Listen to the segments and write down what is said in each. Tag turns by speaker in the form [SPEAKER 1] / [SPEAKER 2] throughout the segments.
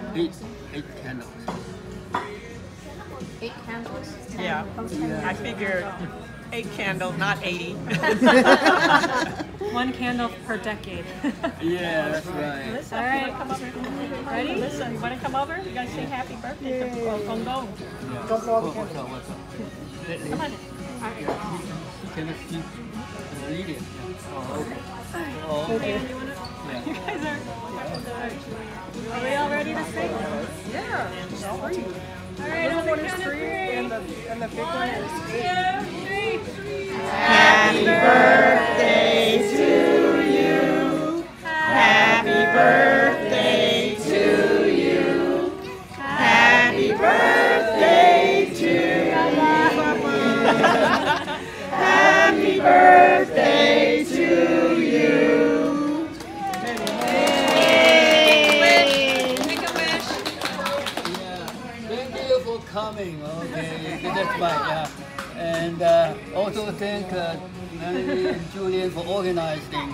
[SPEAKER 1] Eight candles.
[SPEAKER 2] 8 candles?
[SPEAKER 3] Yeah. I figured 8 candles, not 80.
[SPEAKER 4] 1 candle per decade.
[SPEAKER 1] Yeah, that's right.
[SPEAKER 3] Melissa,
[SPEAKER 4] All right.
[SPEAKER 3] come over.
[SPEAKER 4] Ready?
[SPEAKER 3] Melissa, you want to come over? You guys say happy birthday to Gong Gong.
[SPEAKER 1] What's up?
[SPEAKER 3] Come on.
[SPEAKER 1] Can I see? Read it. Oh, okay. Oh, okay.
[SPEAKER 3] You guys are
[SPEAKER 4] we all ready to sing?
[SPEAKER 3] yeah.
[SPEAKER 4] All right, on the count of 3.
[SPEAKER 3] And the big one is 8.
[SPEAKER 4] 2, 3.
[SPEAKER 3] Happy birthday to you. Happy birthday to you. Happy birthday to you. Happy birthday to you.
[SPEAKER 2] Make a wish.
[SPEAKER 1] yeah. Thank you for coming. Okay, that's right. Yeah. And also thank Melanie and Julian for organizing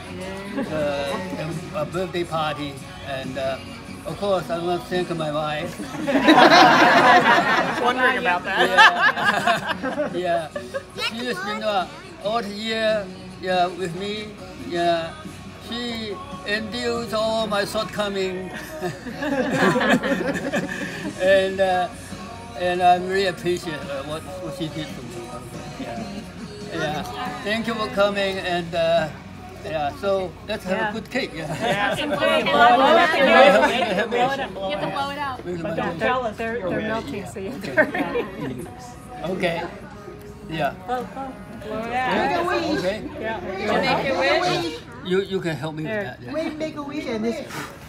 [SPEAKER 1] the birthday party. And of course, I want to thank my wife.
[SPEAKER 3] I was wondering about that.
[SPEAKER 1] Yeah, she has been all the year with me. Yeah, she endures all my shortcomings. And I really appreciate what she did for me. Yeah. Thank you for coming, and yeah, so let's have a good cake. Yeah.
[SPEAKER 4] Blow it up.
[SPEAKER 2] You have to blow it out.
[SPEAKER 3] But don't tell us.
[SPEAKER 4] They're melting, so you have to.
[SPEAKER 1] Okay. Yeah.
[SPEAKER 4] Blow it out.
[SPEAKER 1] Okay.
[SPEAKER 2] Did you make your wish?
[SPEAKER 1] You can help me with that. Yeah.
[SPEAKER 5] Wait, make a wish and this.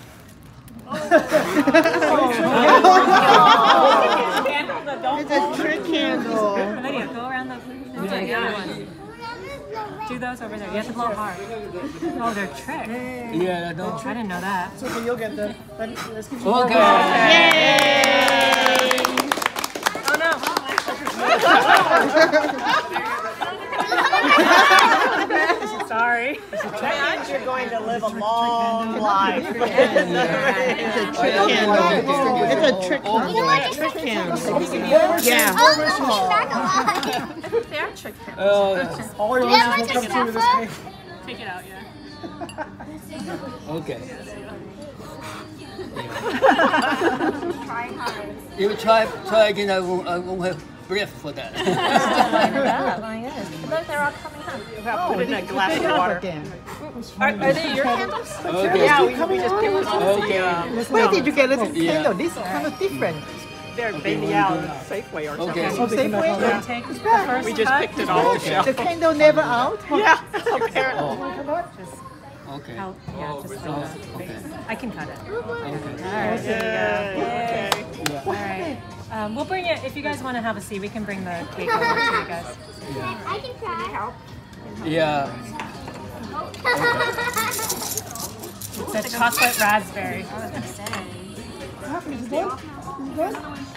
[SPEAKER 5] It's a trick candle.
[SPEAKER 4] Lydia, go around the. Do those over there. You have to blow hard. Oh, they're trick.
[SPEAKER 1] Yeah, no.
[SPEAKER 4] I didn't know that.
[SPEAKER 5] So you'll get them. Let's give you
[SPEAKER 1] Okay.
[SPEAKER 5] Yay!
[SPEAKER 4] Oh no. Sorry.
[SPEAKER 3] That you're going to live a long life.
[SPEAKER 5] It's a trick candle. It's a trick candle. Trick candle. Yeah.
[SPEAKER 2] They are trick candles.
[SPEAKER 1] Oh,
[SPEAKER 5] All your wishes will come true with this cake.
[SPEAKER 4] Take it out, yeah.
[SPEAKER 1] okay.
[SPEAKER 2] Try hard.
[SPEAKER 1] You try again. I won't have breath for that.
[SPEAKER 2] My goodness. Look, they're all coming up.
[SPEAKER 3] Put it in a glass of water.
[SPEAKER 2] Are they your candles?
[SPEAKER 1] Okay.
[SPEAKER 3] Yeah, we just picked them up.
[SPEAKER 1] Okay.
[SPEAKER 5] Where did you get this
[SPEAKER 1] Yeah.
[SPEAKER 5] candle? This is kind of different.
[SPEAKER 3] They're maybe out Safeway or something.
[SPEAKER 1] Okay.
[SPEAKER 5] Oh, Safeway?
[SPEAKER 3] Yeah.
[SPEAKER 4] Take the first
[SPEAKER 3] We just
[SPEAKER 4] cut.
[SPEAKER 3] picked it off the shelf.
[SPEAKER 5] The candle never out?
[SPEAKER 3] Yeah, apparently.
[SPEAKER 1] Okay.
[SPEAKER 4] Out. Yeah, just
[SPEAKER 1] Oh,
[SPEAKER 4] like that.
[SPEAKER 1] okay.
[SPEAKER 4] I can cut it.
[SPEAKER 1] Okay.
[SPEAKER 4] All right, there you
[SPEAKER 3] Okay.
[SPEAKER 4] go. All right. We'll bring it, if you guys want to have a seat, we can bring the cake over to you guys.
[SPEAKER 2] I can try. Help.
[SPEAKER 1] Yeah.
[SPEAKER 4] It's a chocolate raspberry.
[SPEAKER 5] Is it good?